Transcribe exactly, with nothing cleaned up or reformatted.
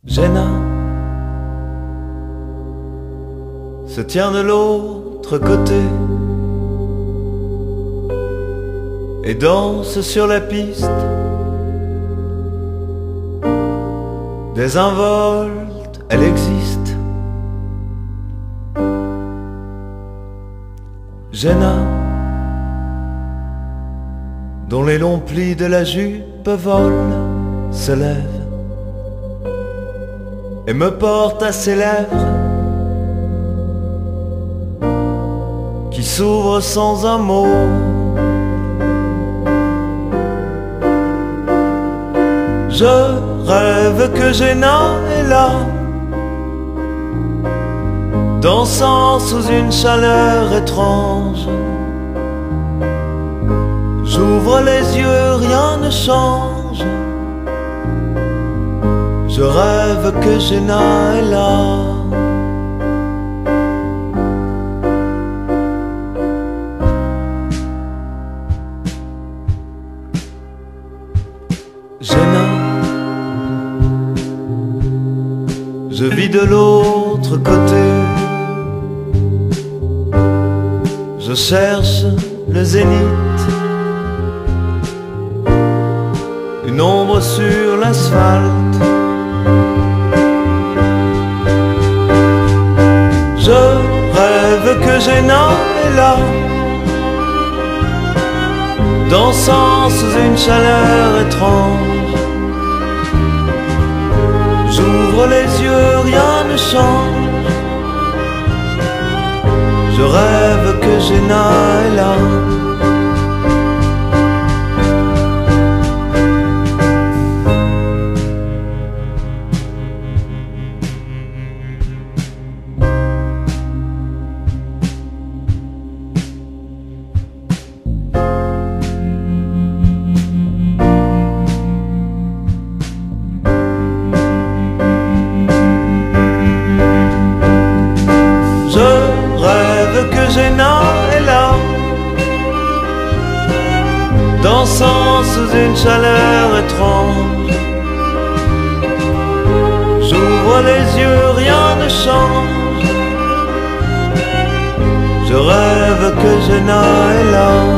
Jenna se tient de l'autre côté et danse sur la piste. Désinvolte, elle existe. Jenna, dont les longs plis de la jupe volent, se lève et me porte à ses lèvres, qui s'ouvrent sans un mot. Je rêve que Jenna est là, dansant sous une chaleur étrange. J'ouvre les yeux, rien ne change. Je rêve que Jenna est là. Jenna, je vis de l'autre côté. Je cherche le zénith, une ombre sur l'asphalte. Je rêve que Jenna est là, dansant sous une chaleur étrange. J'ouvre les yeux, rien ne change. Je rêve que Jenna est là. Jenna est là, dansant sous une chaleur étrange. J'ouvre les yeux, rien ne change. Je rêve que Jenna est là.